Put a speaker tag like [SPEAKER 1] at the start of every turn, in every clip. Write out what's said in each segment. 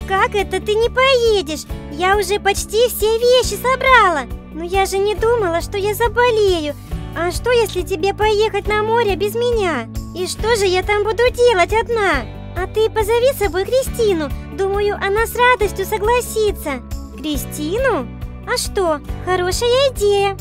[SPEAKER 1] Как это ты не поедешь? Я уже почти все вещи собрала. Но я же не думала, что я заболею. А что, если тебе поехать на море без меня? И что же я там буду делать одна? А ты позови с собой Кристину. Думаю, она с радостью согласится. Кристину? А что, хорошая идея.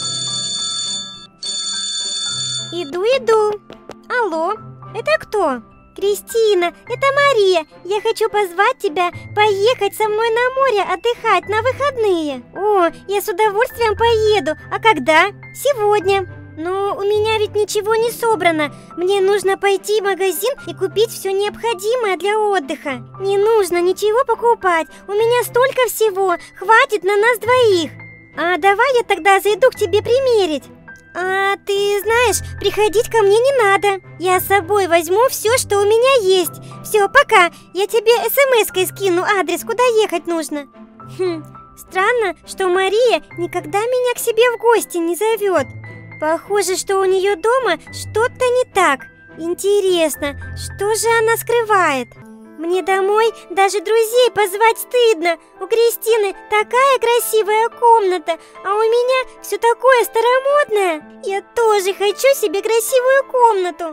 [SPEAKER 1] Иду. Алло, это кто? Кристина, это Мария. Я хочу позвать тебя поехать со мной на море отдыхать на выходные. О, я с удовольствием поеду. А когда? Сегодня. Но у меня ведь ничего не собрано. Мне нужно пойти в магазин и купить все необходимое для отдыха. Не нужно ничего покупать. У меня столько всего. Хватит на нас двоих. А давай я тогда зайду к тебе примерить. А ты знаешь, приходить ко мне не надо. Я с собой возьму все, что у меня есть. Все, пока. Я тебе смс-кой скину адрес, куда ехать нужно. Странно, что Мария никогда меня к себе в гости не зовет. Похоже, что у нее дома что-то не так. Интересно, что же она скрывает? Мне домой даже друзей позвать стыдно. У Кристины такая красивая комната, а у меня все такое старомодное. Я тоже хочу себе красивую комнату.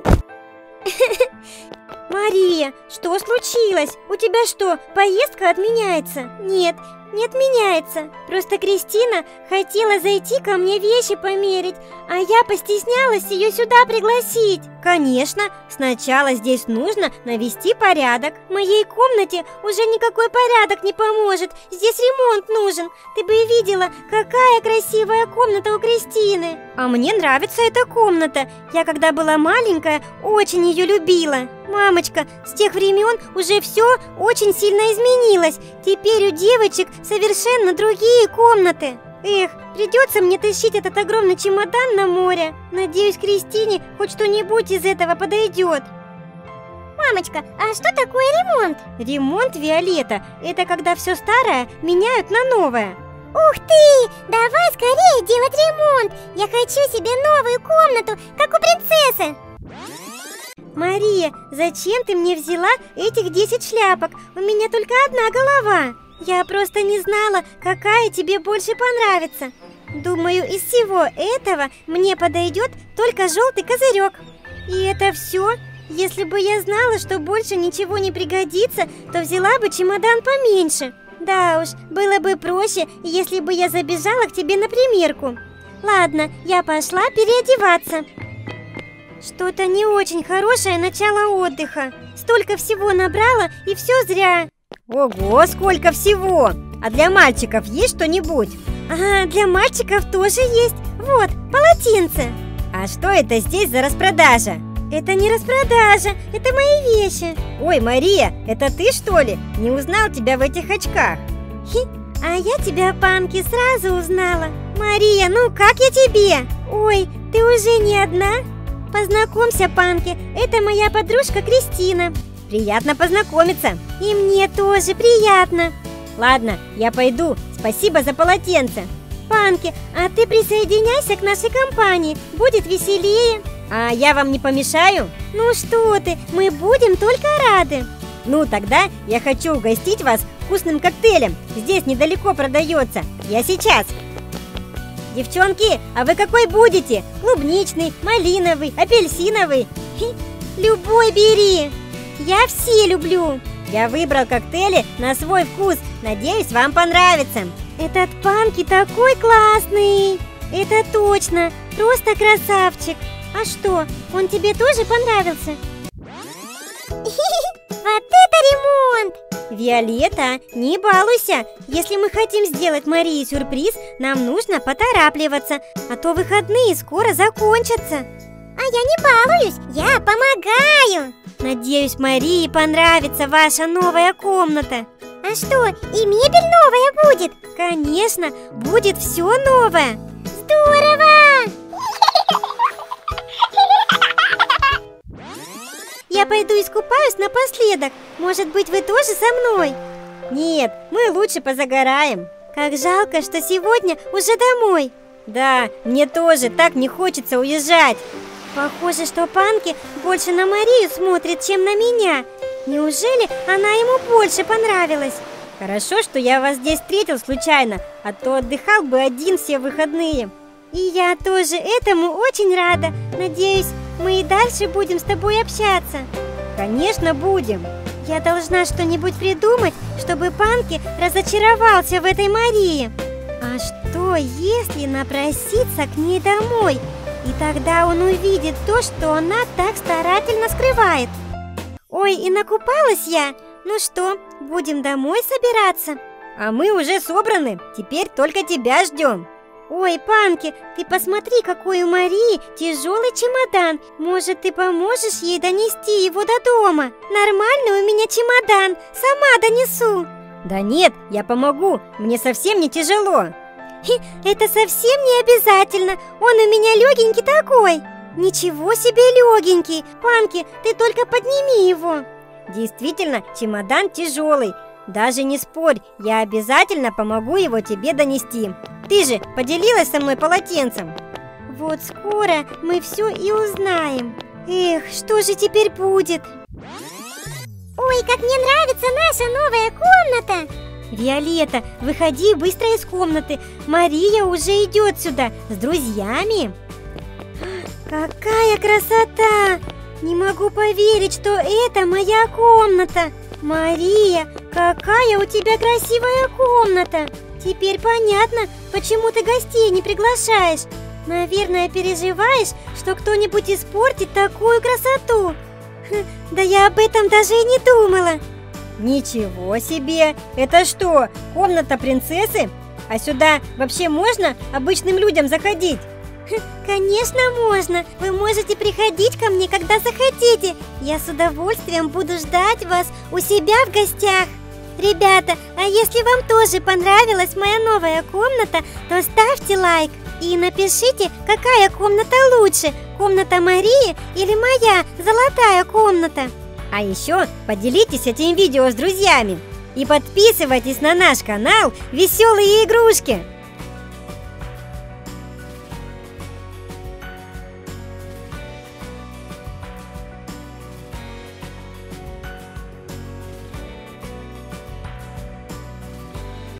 [SPEAKER 1] Мария, что случилось? У тебя что, поездка отменяется? Нет, не отменяется. Просто Кристина хотела зайти ко мне вещи померить, а я постеснялась ее сюда пригласить. Конечно, сначала здесь нужно навести порядок. В моей комнате уже никакой порядок не поможет. Здесь ремонт нужен. Ты бы видела, какая красивая комната у Кристины. А мне нравится эта комната. Я, когда была маленькая, очень ее любила. Мамочка, с тех времен уже все очень сильно изменилось. Теперь у девочек совершенно другие комнаты. Эх, придется мне тащить этот огромный чемодан на море. Надеюсь, Кристине хоть что-нибудь из этого подойдет. Мамочка, а что такое ремонт? Ремонт, Виолетта, это когда все старое меняют на новое. Ух ты! Давай скорее делать ремонт! Я хочу себе новую комнату, как у принцессы! Мария, зачем ты мне взяла этих 10 шляпок? У меня только одна голова. Я просто не знала, какая тебе больше понравится. Думаю, из всего этого мне подойдет только желтый козырек. И это все? Если бы я знала, что больше ничего не пригодится, то взяла бы чемодан поменьше. Да уж, было бы проще, если бы я забежала к тебе на примерку. Ладно, я пошла переодеваться. Что-то не очень хорошее начало отдыха. Столько всего набрала, и все зря. Ого, сколько всего! А для мальчиков есть что-нибудь? Ага, для мальчиков тоже есть. Вот, полотенце. А что это здесь за распродажа? Это не распродажа, это мои вещи. Ой, Мария, это ты, что ли? Не узнал тебя в этих очках. А я тебя, Панки, сразу узнала. Мария, ну как я тебе? Ой, ты уже не одна? Познакомься, Панки, это моя подружка Кристина. Приятно познакомиться. И мне тоже приятно. Ладно, я пойду. Спасибо за полотенце. Панки, а ты присоединяйся к нашей компании. Будет веселее. А я вам не помешаю? Ну что ты, мы будем только рады. Ну тогда я хочу угостить вас вкусным коктейлем. Здесь недалеко продается. Я сейчас. Девчонки, а вы какой будете? Клубничный, малиновый, апельсиновый? Любой бери. Я все люблю. Я выбрал коктейли на свой вкус. Надеюсь, вам понравится. Этот Панки такой классный. Это точно. Просто красавчик. А что, он тебе тоже понравился? Вот это ремонт! Виолетта, не балуйся. Если мы хотим сделать Марии сюрприз, нам нужно поторапливаться, а то выходные скоро закончатся. А я не балуюсь, я помогаю. Надеюсь, Марии понравится ваша новая комната. А что, и мебель новая будет? Конечно, будет все новое. Здорово! Я пойду искупаюсь напоследок. Может быть, вы тоже со мной? Нет, мы лучше позагораем. Как жалко, что сегодня уже домой. Да, мне тоже так не хочется уезжать. Похоже, что Панки больше на Марию смотрит, чем на меня. Неужели она ему больше понравилась? Хорошо, что я вас здесь встретил случайно, а то отдыхал бы один все выходные. И я тоже этому очень рада. Надеюсь, мы и дальше будем с тобой общаться. Конечно, будем. Я должна что-нибудь придумать, чтобы Панки разочаровался в этой Марии. А что, если напроситься к ней домой? И тогда он увидит то, что она так старательно скрывает. Ой, и накупалась я. Ну что, будем домой собираться? А мы уже собраны, теперь только тебя ждем. Ой, Панки, ты посмотри, какой у Марии тяжелый чемодан. Может, ты поможешь ей донести его до дома? Нормальный у меня чемодан, сама донесу. Да нет, я помогу, мне совсем не тяжело. Это совсем не обязательно, он у меня легенький такой. Ничего себе легенький, Панки, ты только подними его. Действительно, чемодан тяжелый. Даже не спорь, я обязательно помогу его тебе донести. Ты же поделилась со мной полотенцем. Вот скоро мы все и узнаем. Эх, что же теперь будет? Ой, как мне нравится наша новая комната! Виолетта, выходи быстро из комнаты. Мария уже идет сюда с друзьями. Какая красота! Не могу поверить, что это моя комната. Мария, какая у тебя красивая комната. Теперь понятно, почему ты гостей не приглашаешь. Наверное, переживаешь, что кто-нибудь испортит такую красоту. Да я об этом даже и не думала. Ничего себе! Это что, комната принцессы? А сюда вообще можно обычным людям заходить? Конечно можно! Вы можете приходить ко мне, когда захотите. Я с удовольствием буду ждать вас у себя в гостях. Ребята, а если вам тоже понравилась моя новая комната, то ставьте лайк и напишите, какая комната лучше, комната Марии или моя золотая комната. А еще поделитесь этим видео с друзьями и подписывайтесь на наш канал «Веселые игрушки».